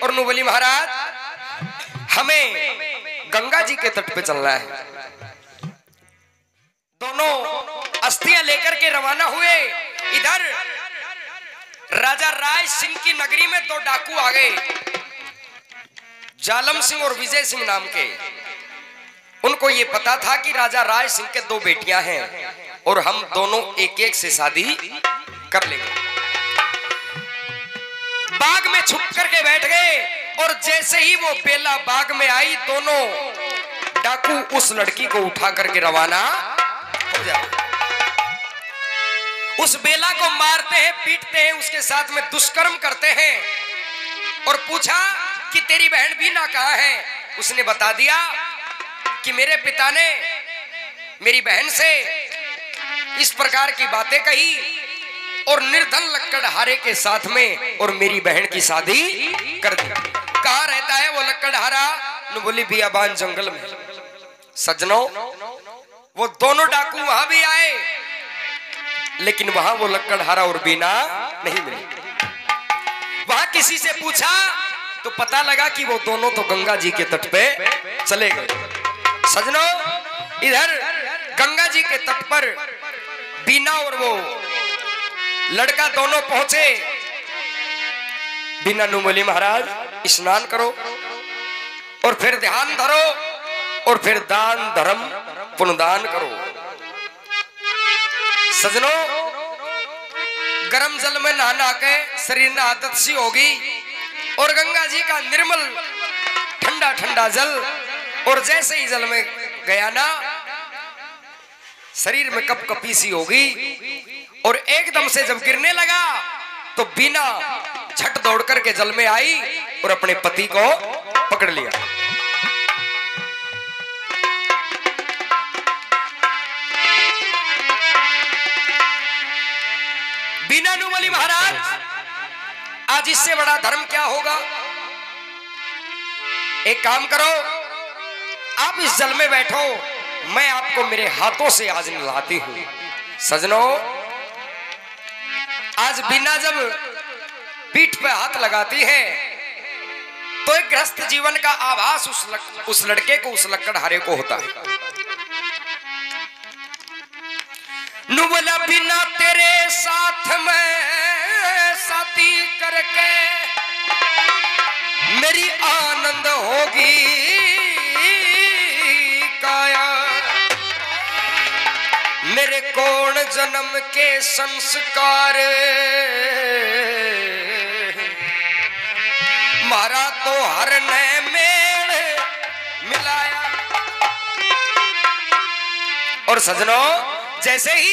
और नु बोली महाराज हमें गंगा जी के तट पे चलना है। दोनों अस्थियां लेकर के रवाना हुए। इधर राजा राय सिंह की नगरी में दो डाकू आ गए, जालम सिंह और विजय सिंह नाम के। उनको ये पता था कि राजा राय सिंह के दो बेटियां हैं और हम दोनों एक एक से शादी कर लेंगे। बाग में छुप करके बैठ गए और जैसे ही वो बेला बाग में आई, दोनों डाकू उस लड़की को उठा करके रवाना हो जाए। उस बेला को मारते हैं, पीटते हैं, उसके साथ में दुष्कर्म करते हैं और पूछा कि तेरी बहन बीना कहाँ है। उसने बता दिया कि मेरे पिता ने मेरी बहन से इस प्रकार की बातें कही और निर्धन लक्कड़हारे के साथ में और मेरी बहन की शादी कर दी। कहाँ रहता है वो लक्कड़हारा? बोली बियाबान जंगल में। सज्जनों, वो दोनों डाकू वहां भी आए, लेकिन वहां वो लक्कड़हारा और बीना नहीं मिली। वहां किसी से पूछा तो पता लगा कि वो दोनों तो गंगा जी के तट पे चले गए। सज्जनों, इधर गंगा जी के तट पर बीना और वो लड़का दोनों पहुंचे। बीना नु बोली महाराज स्नान करो और फिर ध्यान धरो और फिर दान धर्म पुण्यदान करो। सज्जनों, गर्म जल में नहा के शरीर में आदत सी होगी और गंगा जी का निर्मल ठंडा ठंडा जल, और जैसे ही जल में गया ना, शरीर में कपकपी सी होगी और एकदम से जब गिरने लगा तो बीना झट दौड़ करके जल में आई और अपने पति को पकड़ लिया। बीना नु बोली महाराज आज इससे बड़ा धर्म क्या होगा? एक काम करो, आप इस जल में बैठो, मैं आपको मेरे हाथों से आज नहलाती हूं। सजनों, आज बीना जब पीठ पे हाथ लगाती है तो एक गृहस्थ जीवन का आभास उस लड़के को, उस लक्कड़हारे को होता है। नु बोला बिना तेरे साथ में शादी करके मेरी आनंद होगी काया, मेरे कौन जन्म के संस्कार मारा तो हर ने मेल मिलाया। और सजनों, जैसे ही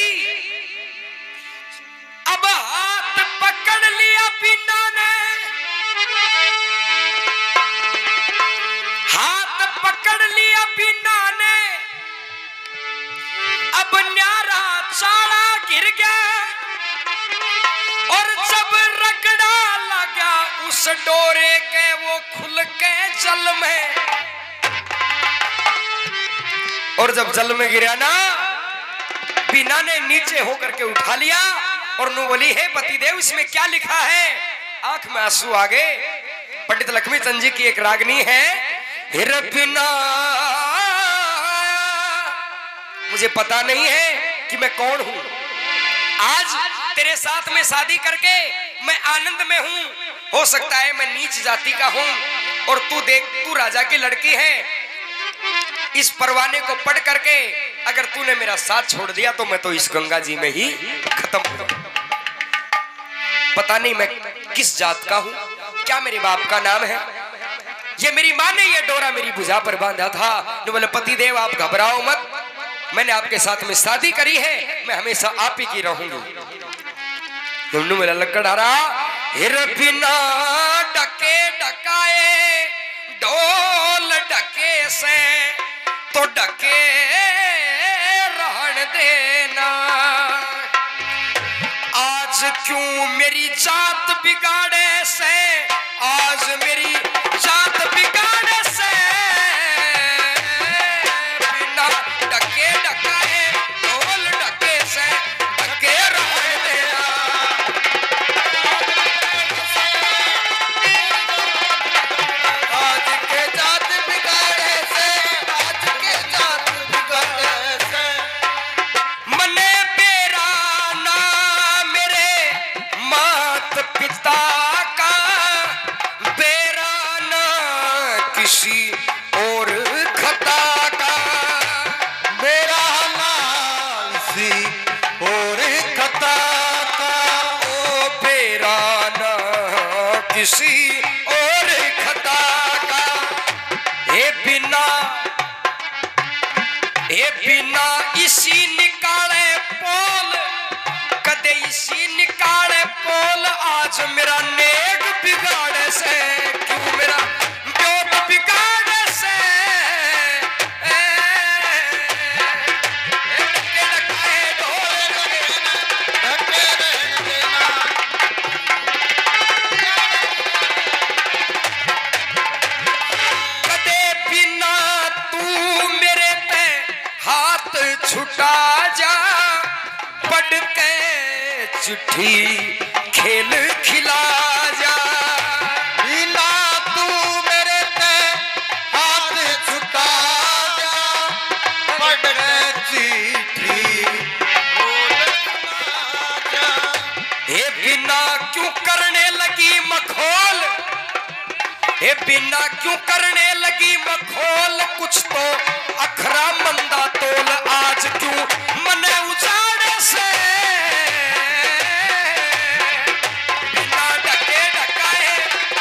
अब हाथ पकड़ लिया बीना ने, हाथ पकड़ लिया बीना ने, अब न्यारा चाड़ा गिर गया और जब रगड़ा लगा उस डोरे के वो खुल के जल में, और जब जल में गिरा ना, बीना ने नीचे होकर के उठा लिया और नु बोली हे पतिदेव इसमें क्या लिखा है? आंख में आंसू आ गए। पंडित लक्ष्मी चंद जी की एक रागनी है, हिर बिना मुझे पता नहीं है कि मैं कौन हूं, आज तेरे साथ में शादी करके मैं आनंद में हूं, हो सकता है मैं नीच जाति का हूं और तू देख, तू राजा की लड़की है, इस परवाने को पढ़ करके अगर तूने मेरा साथ छोड़ दिया तो मैं तो इस गंगा जी में ही खत्म हो जाऊं। पता नहीं मैं किस जात का हूं, क्या मेरे बाप का नाम है, ये मेरी मां ने ये डोरा मेरी भुजा पर बांधा था। तो बोले पतिदेव आप घबराओ मत, मैंने आपके साथ में शादी करी है, मैं हमेशा आप ही की रहूंगी। मेरा लक्कड़हारा हिर बिना डके डकाए ढोल डके से तो डके रहन देना, आज क्यों मेरी जात बिगाड़े से, आज मेरी जात बिगाड़े से, बिना डके डकाए ढोल डके से डके रहन देना। किसी और खता का। हे बिना इसी निकाले पोल, कदे इसी निकाले पोल। आज मेरा नेक बिगाड़े से, क्यों मेरा ब्योत बिगाड़े से। कदे बिना तू मेरे पे हाथ छुटा जा, पढ़ के चिट्ठी खेल खिला जा। बिना तू मेरे पे हाथ छुटा जा, पढ़ के चिट्ठी बोल जा। हे बिना क्यों करने लगी मखौल, हे बिना क्यों करने लगी मखौल। कुछ तो अखरा मंदा तोल, आज क्यों मने उजाड़े से। बिना ढके ढकाए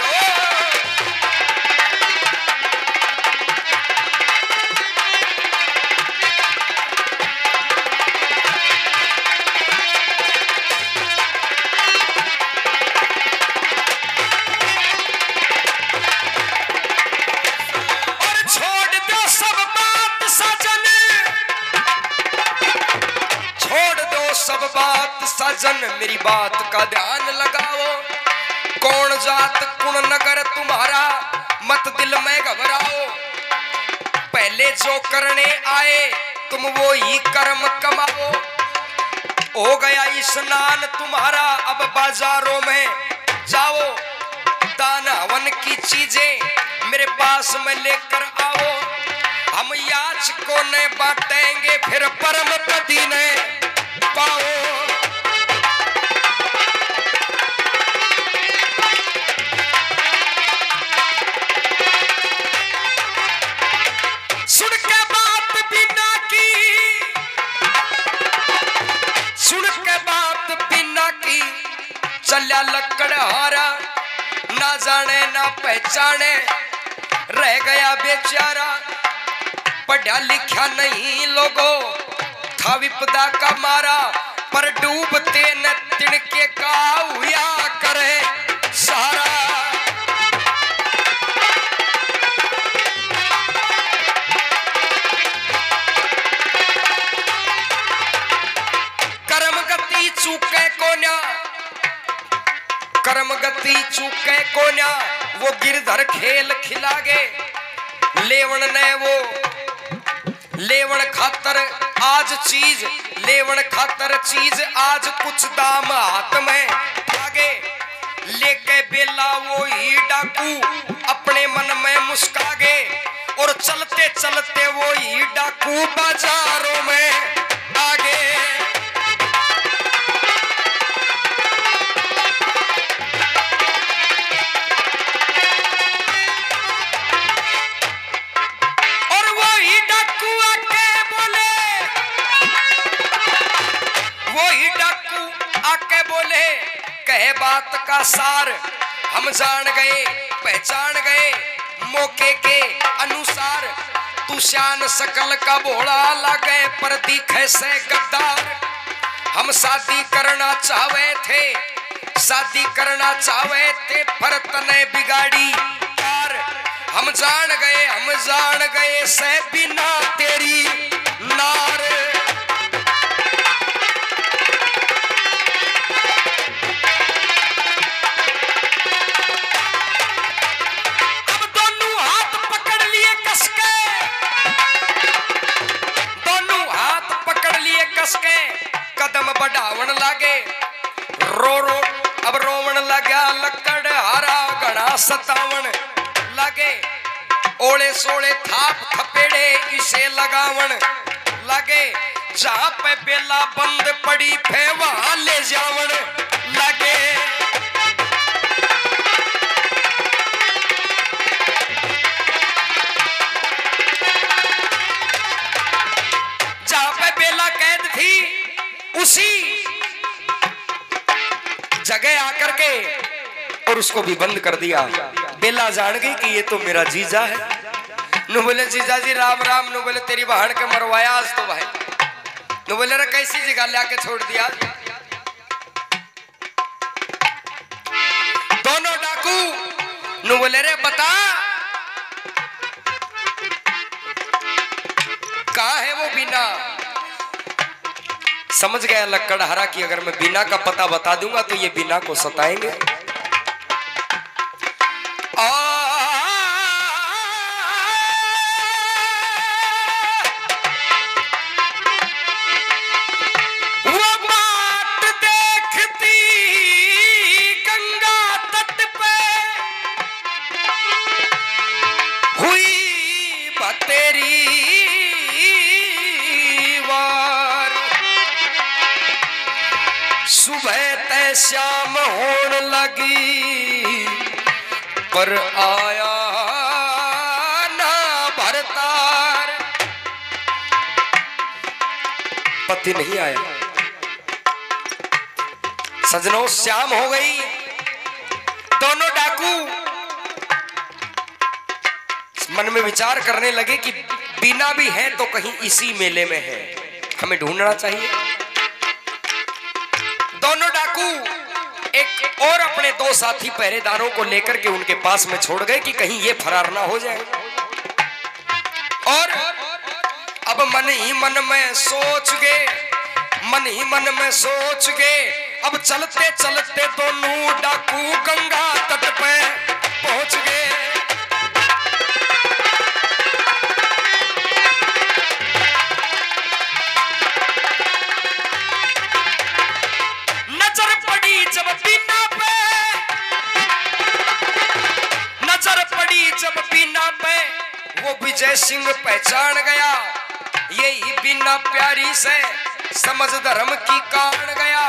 सब बात सजन, मेरी बात का ध्यान लगाओ। कौन जात कुण नगर तुम्हारा, मत दिल में घबराओ। पहले जो करने आए तुम वो ही कर्म कमाओ। हो गया स्नान तुम्हारा, अब बाजारों में जाओ। दान हवन की चीजें मेरे पास में लेकर आओ। हम याचकों ने बांटेंगे, फिर परम पति ने पाओ। सुन के बात बिना की, सुन के बात बिना की, चल्या लकड़हारा। ना जाने ना पहचाने रह गया बेचारा। पढ़ा लिखा नहीं लोगों था विपदा का मारा, पर डूबते न तिनके का हुआ करे सारा। कर्म गति चूके कोन्या, कर्म गति चूके कोन्या। वो गिरधर खेल खिलागे, लेवण ने वो लेवण खातर आज चीज, लेवण खातर चीज आज कुछ दाम हाथ में आगे। लेके बेला वो ही डाकू अपने मन में मुस्कागे, और चलते चलते वो ही डाकू बाजारों में आगे। कहे बात का सार, हम जान गए पहचान गए मौके के अनुसार। तू शान सकल का भोला लागे, पर दिखे से गद्दार। हम शादी करना चाहवे थे, शादी करना चाहवे थे, पर तने बिगाड़ी कार। हम जान गए से बिना तेरी नार। कदम बढ़ावन लागे, रो रो अब रोवन लगा लकड़ हारा। घड़ा सतावन लागे, ओले सोले थाप थपेड़े इसे लगावन लागे। जहाँ पे बेला बंद पड़ी फे वहां ले जावन लागे। जहाँ पे बेला कैद थी उसी जगह आकर के और उसको भी बंद कर दिया। बेला जान गई कि ये तो मेरा जीजा है। नु बोले जीजा जी राम राम। नु बोले तेरी बहन के मरवाया आज तो भाई। नु बोले रे कैसी जगह लाके छोड़ दिया। दोनों डाकू नु बोले रे बता कहाँ है वो बीना। समझ गया लक्कड़हारा कि अगर मैं बीना का पता बता दूंगा तो ये बीना को सताएंगे। वो बात देखती गंगा तट पे हुई बतेरी सुबह तय शाम होने लगी पर आया ना भरतार। पति नहीं आया। सजनों शाम हो गई। दोनों डाकू मन में विचार करने लगे कि बीना भी है तो कहीं इसी मेले में है, हमें ढूंढना चाहिए। दोनों डाकू एक और अपने दो साथी पहरेदारों को लेकर के उनके पास में छोड़ गए कि कहीं ये फरार ना हो जाए। और अब मन ही मन में सोच गए, मन ही मन में सोच गए। अब चलते चलते दोनों डाकू गंगा तट पे पहुंच गए। नजर पड़ी जब बीना पे, नजर पड़ी जब बीना पे, वो विजय सिंह पहचान गया। यही बीना प्यारी से समझ धर्म की कान गया।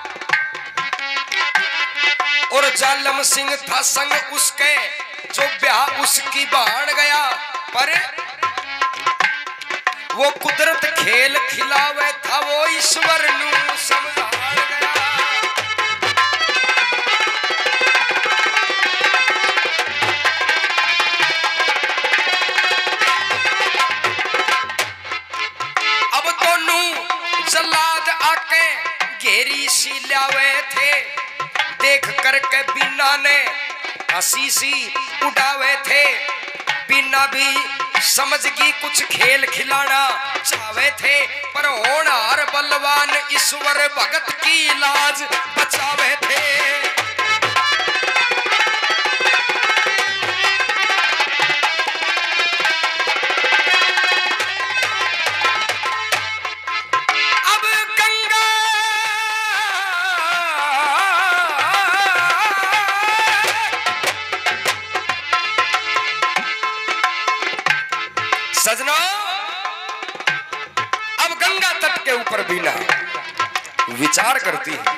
और जालम सिंह था संग उसके, जो ब्याह उसकी बाण गया। पर वो कुदरत खेल खिलावे था, वो ईश्वर नू समझाण गया। अब दोनों जल्लाद आके घेरी सी लावे थे। देख करके बीना ने हंसी सी उड़ावे थे। बीना भी समझ की कुछ खेल खिलाना चाहे थे, पर होनहार बलवान ईश्वर भगत की लाज बचावे थे। अब गंगा सजना, अब गंगा तट के ऊपर बीना विचार करती है।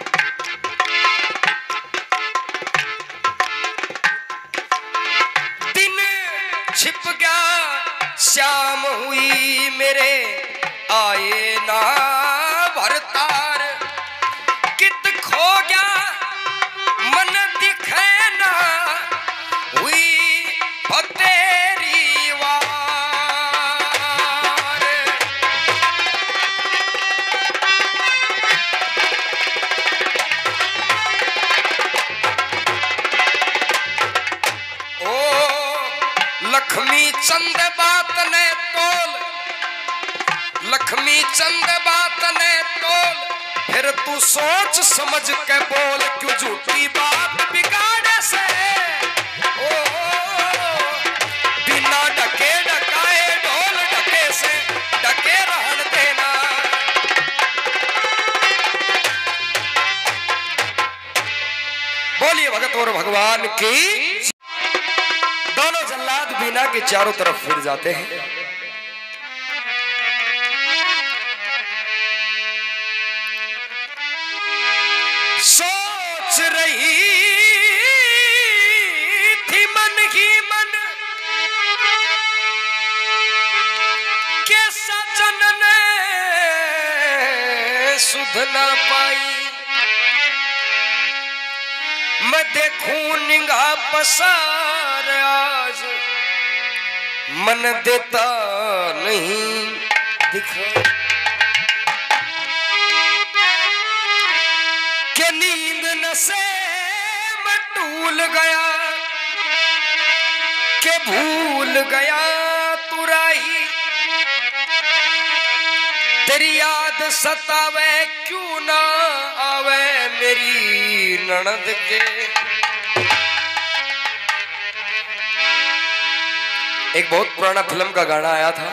दिन छिप गया, शाम हुई, मेरे आए ना भरतार। कित खो गया मन दिखे ना, हुई तेरी वार। ओ लक्ष्मी चंद बात ने तोल, लक्ष्मी चंद बात ने तोल। फिर तू सोच समझ के बोल, क्यों झूठी बात बिगाड़े से। ओ बिना डके डकाए ढोल डके से डके रहन देना। बोलिए भगत और भगवान की। दोनों जल्लाद बीना के चारों तरफ फिर जाते हैं। सोच रही थी मन ही मन के सजन ने सुध न पाई। मैं देखूं निगाह पसार आज मन देता नहीं दिखा के नींद नशे में टूल गया के भूल गया तू राही तेरी याद सतावे क्यों ना आवे मेरी ननद के। एक बहुत पुराना फिल्म का गाना आया था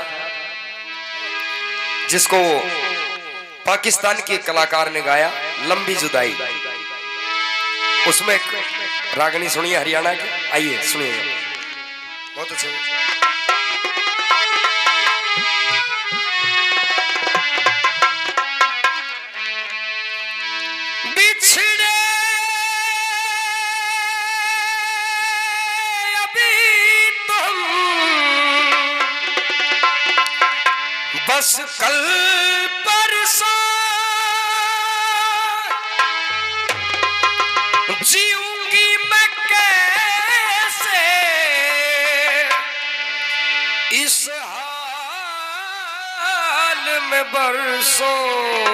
जिसको पाकिस्तान के कलाकार ने गाया, लंबी जुदाई। उसमें एक रागनी सुनिए हरियाणा की, आइए सुनिए, बहुत अच्छे। बिछड़े अभी तुम बस कल परसों जीऊंगी मैं कैसे इस हाल में बरसों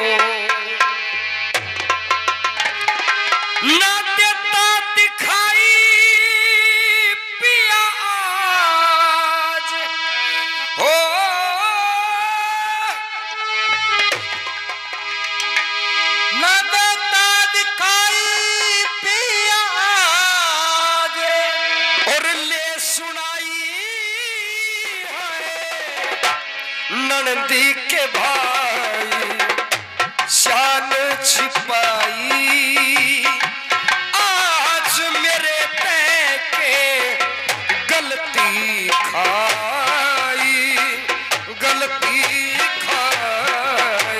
ना देता दिखाई पिया आज हो ना देता दिखाई पिया आज और ले सुनाई है ननदी के भाई शान छिपाई आज मेरे पैके गलती खाई गलती खाई।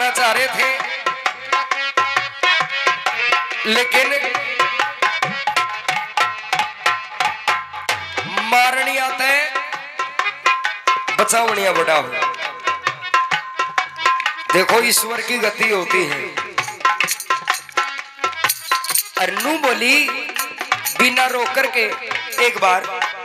मारना चाह रहे थे, लेकिन मारनी आता है, बचावनिया बड़ा हो। देखो ईश्वर की गति होती है। अरनू बोली बिना रोक करके एक बार,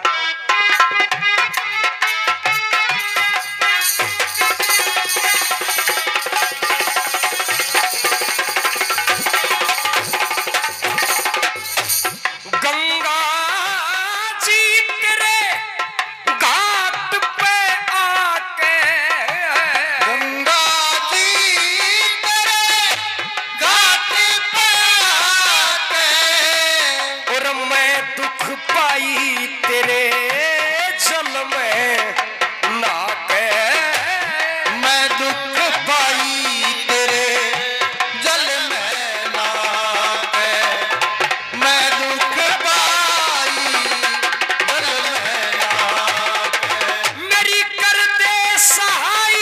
गंगा जी तेरे घाट पे आके, गंगा जी तेरे घाट पे आके, और मैं दुख पाई तेरे जल में नाके, मैं दुख पाई तेरे जल में नाके, मैं दुख पाई जल में नाके। मेरी कर दे सहाय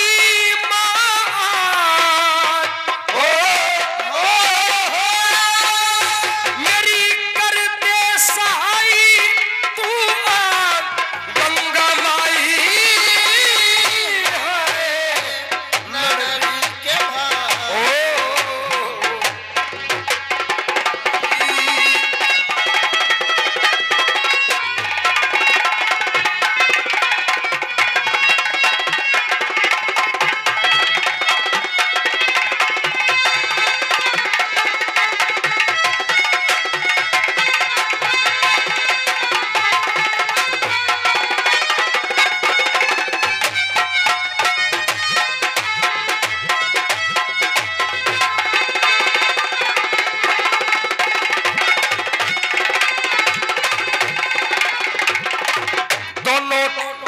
माँ, ओ मेरी कर दे सहाय तू आज, गंगा माई है। नररी के भाई दोनों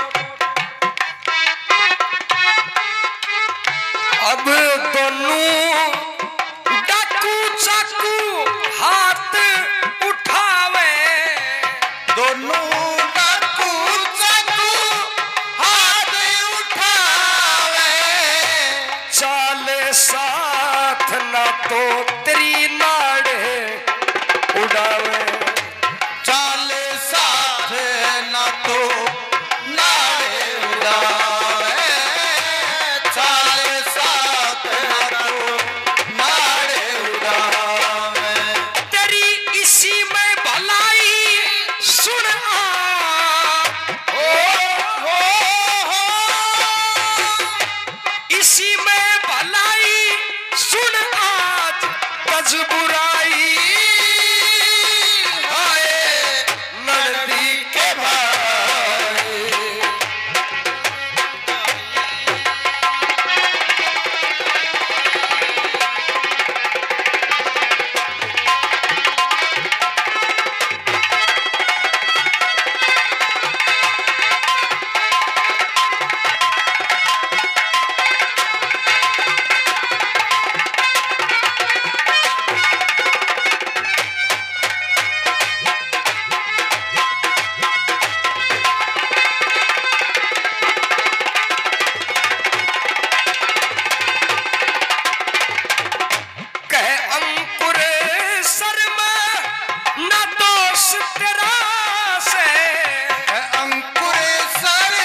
अब दोनों डाकू चाकू हाथ उठावे, दोनों डाकू चाकू हाथ उठावे, चाल साथ ना तो तेरी नाड़ उड़ावे, चाल साथ ना तो नारे उड़ावे, चाल साथ ना तो नारे उड़ावे। तेरी इसी में भलाई सुन इसी में भलाई सुन आज, तज बुराई हाय नररी के भाई कह अंकुर शर्मा न दोष तेरा से, अंकुर सर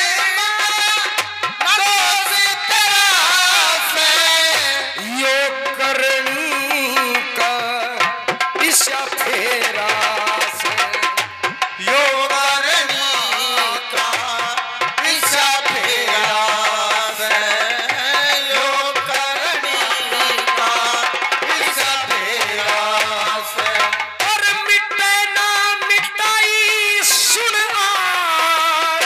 दोष तेरा से, यो करनी का ईशा फेरा से, योगरणी का ईशा फेरा से, योगरणी का ईशा फेरा से। और मिटे ना मिटाई सुन आज,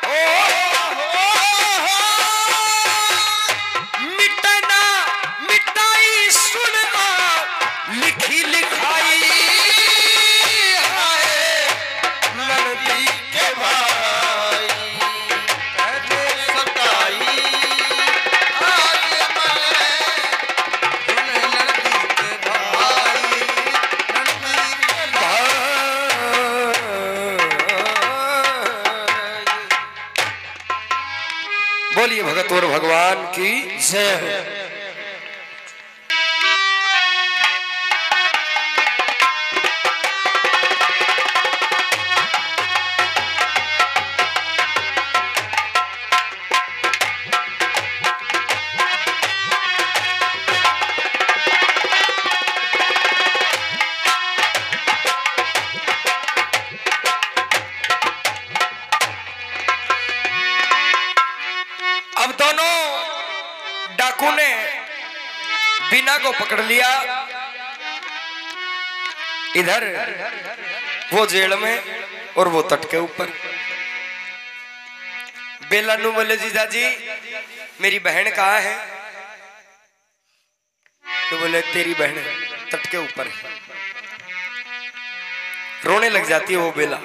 मिटे ना मिटाई सुन आज, लिखी लिखाई हाय नररी के भाई कहते सताई आज मैं नररी के भाई नररी के बोलिए भगत और भगवान की जय हो। दोनों डाकू ने बीना को पकड़ लिया। इधर वो जेल में और वो तट के ऊपर। बेला नु बोले जीजा जी मेरी बहन कहाँ है? तो बोले तेरी बहन तट के ऊपर है। रोने लग जाती है वो बेला।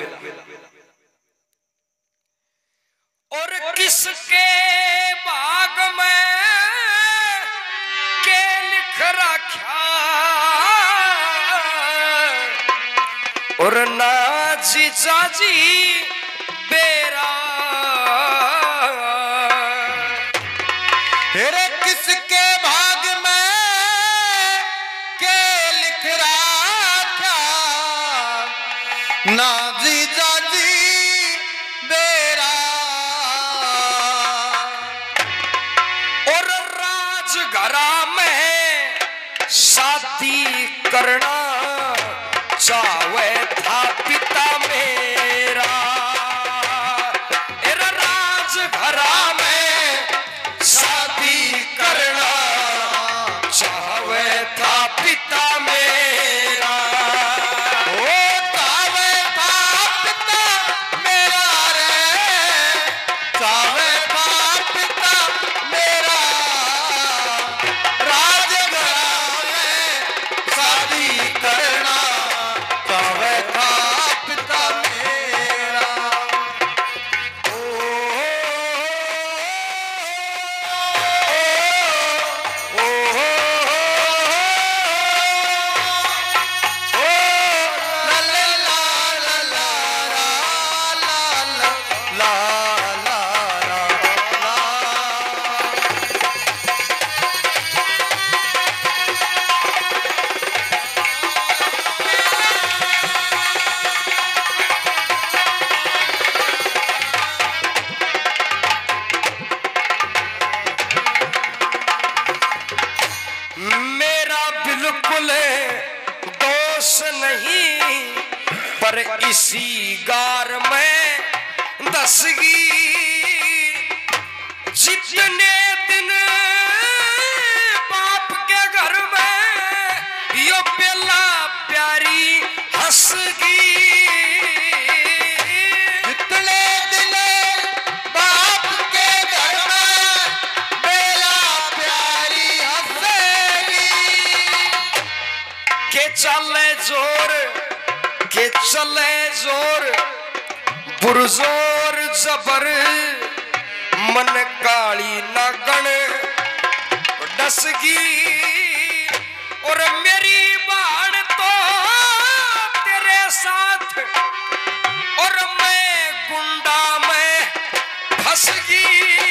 और किसके बाग में के लिख रखा और ना जीजा जी बेरा। तेरे किसके भाग में के लिख रखा ना जीजा जी बेरा। और राजघरा में शादी करना चाहे था पिता मेरा। राजघरा में शादी करना चाहे था पिता मेरा। ओ चावे था पिता मेरा रे, चावे था पिता मेरा। राजघरा में शादी करना चावे था पिता मेरा। ओ ला ला ला ला ला ला ला ला। मेरा बिल्कुल दोष नहीं पर इसी गार में दसगी। जितने दिन बाप के घर में यो बेला प्यारी हंसगी। जितने दिन बाप के घर में बेला प्यारी हंसेगी। के चले जोर पुरजोर जबर मन काली नागण डसगी। और मेरी बाण तो तेरे साथ और मैं गुंडा में फंसगी।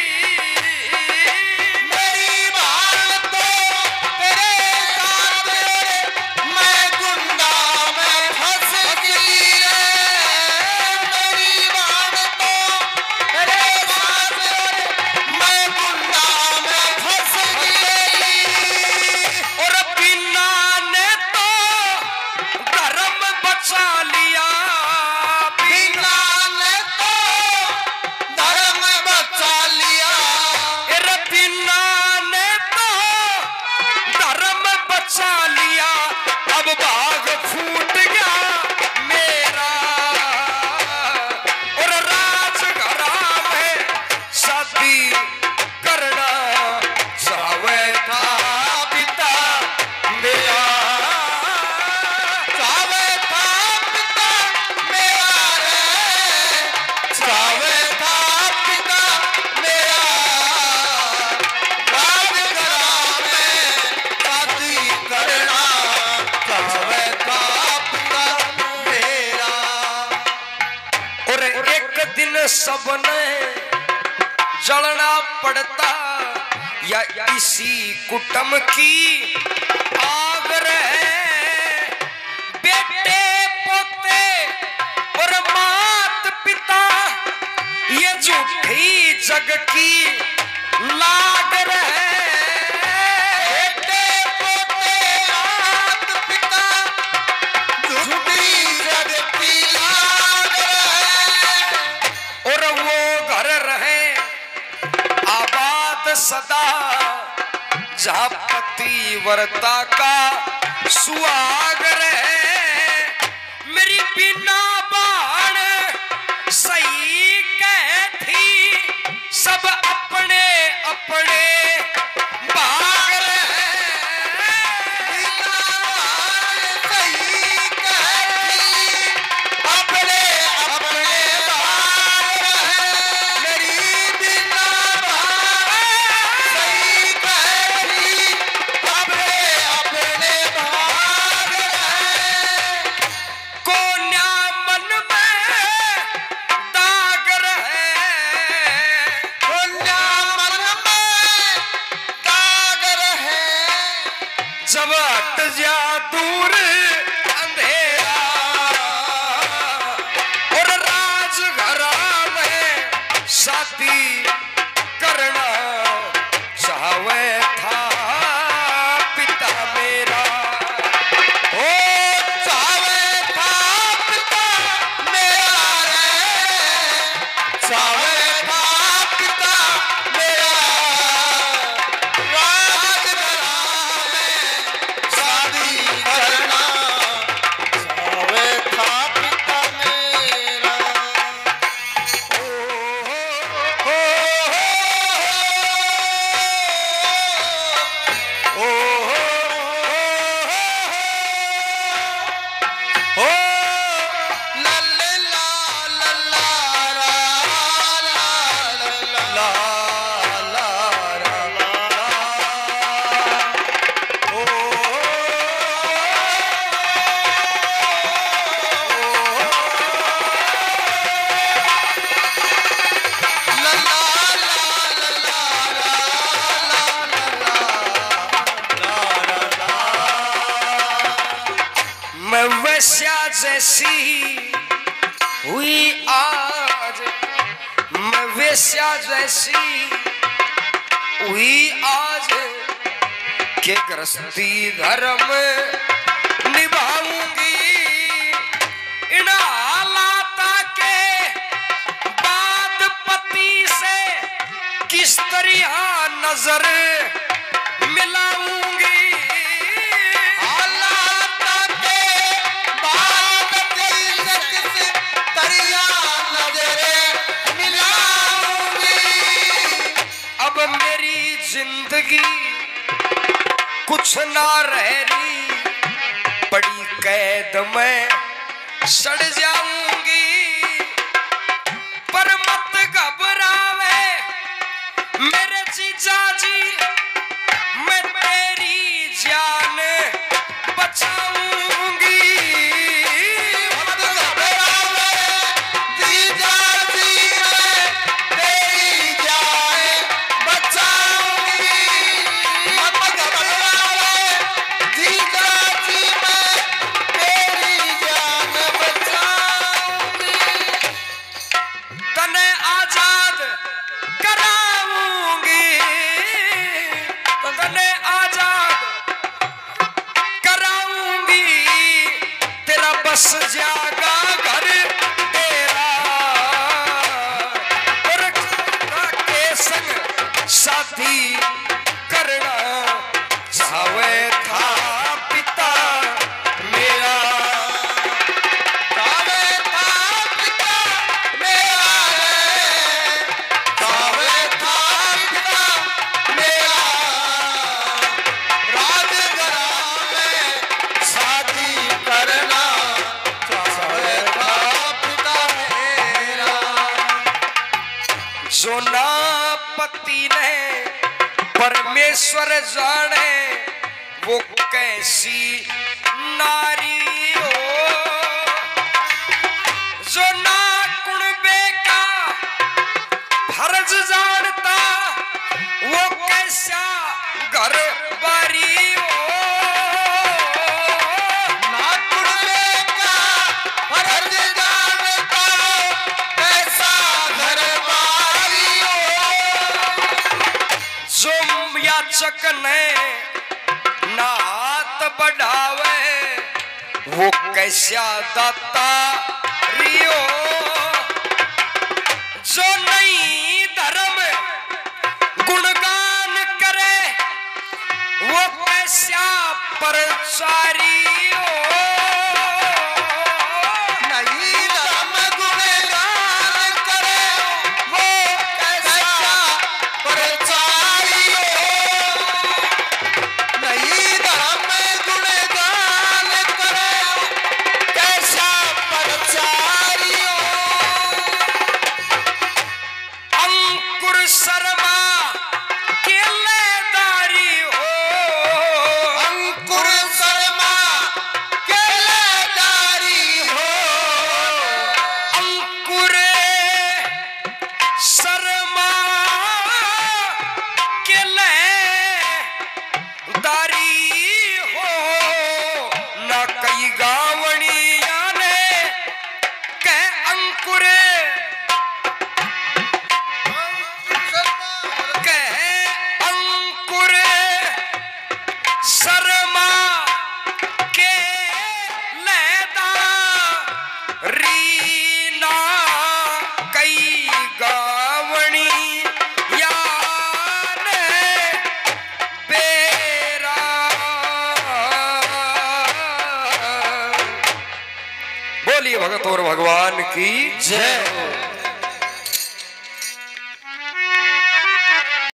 मेरी बात तो तेरे साथ मैं गुंडा में फंस गई रे। मेरी बात तो तेरे साथ मैं गुंडा में फंस गई। और बिना ने तो धर्म बचा लिया। बिना ने तो धर्म बचा लिया। बिना ने तो धर्म बचा लिया। अब बाग फूट गया मेरा। और राजघरा में शादी करना चाहे था पिता मेरा। चावे था पिता मेरा रे, चावे था पिता मेरा। राजघरा में शादी करना चावे था पिता मेरा। और एक दिन सबने जलना पड़ता या इसी कुटुंब की आग रहे। बेटे पोते और मात पिता ये झूठी जग की लाग रहे। बेटे पोते मात पिता झूठी जग की लाग रहे। और वो घर रहे आबाद आबाद सदा जहाँ पतिव्रता का सुहाग रहे। मेरी बिना बाण सही कहती सब अपने अपने भाग रहे। जब हट जा दूर अंधेरा और राजघरा में शादी करना चाहवे था पिता मेरा। ओ चाहवे था पिता मेरा रे, चाहवे था पिता मेरा। मैं वैश्या जैसी हुई आज, मैं वैश्या जैसी हुई आज के गृहस्थी धर्म निभाऊंगी। इन हालाता के बाद पति से किस तरह नजर मिलाऊंगी। अब मेरी जिंदगी कुछ ना रह रही, बड़ी कैद में सड़ जाऊंगी। पर मत घबरावे मेरे जीजा जी, मैं तेरी जान बचाऊंगी। मत घबरावे जीजा जी, मैं तेरी जान बचाऊंगी। मत घबरावे जीजा जी, मैं तेरी जान बचाऊंगी। तने आजाद कराऊंगी, तने आजाद कराऊंगी। तेरा बस जागा घर तेरा, और के संग शादी करना चाहवे था पिता मेरा। चाहवे था पिता मेरा रे, चाहवे था पिता मेरा। राजघरा में शादी करना चाहवे था पिता मेरा। जो ना पति ने परमेश्वर जाने वो कैसी नारी हो। जो ना कुणबे का फर्ज जानता वो कैसा घर बारी हो। ना कुणबे का फर्ज जानता कैसा घर बारी हो। जो याचक ने ना हाथ बढ़ावे वो कैसा दाता रियो। जो नहीं धर्म गुणगान प्रचारी हो नहीं धर्म गुणगान करे वो कैसा प्रचारी हो नहीं धर्म गुणगान करे कैसा प्रचारी हो अंकुर शर्मा के लेदारी हो अंकुर शर्मा के लेदारी हो अंकुर शर्मा के लेदारी हो न कई गावड़िया ने कह अंकुर अंकुर शर्मा के लेदा रीना कई गावणी यान बेरा बोलिए भगत और भगवान की जय।